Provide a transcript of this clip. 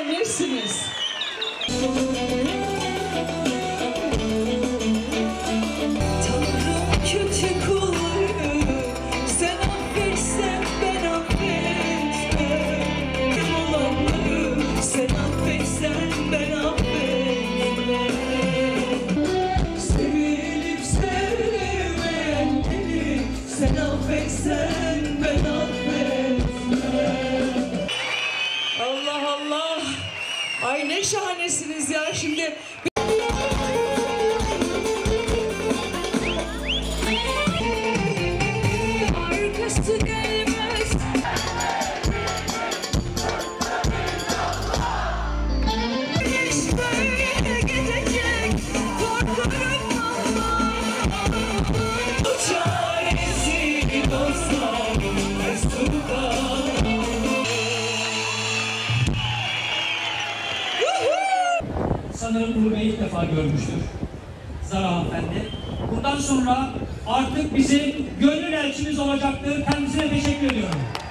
şahanesiniz. Tanrım kötü kulları, sen affetsen ben affetmem. Olanları sen affetsen ben affetmem. Sevilip sevmeyenleri sen affetsen ben affetmem. Allah Allah. Ay ne şahanesiniz ya şimdi. Arkası gelmez. Güneş böyle gidecek. Korkarım Allah. Çaresi dostlarım Mesut'a. Sanırım Ulubey'i ilk defa görmüştür Zara hanımefendi. Bundan sonra artık bizim gönül elçimiz olacaktır. Kendisine teşekkür ediyorum.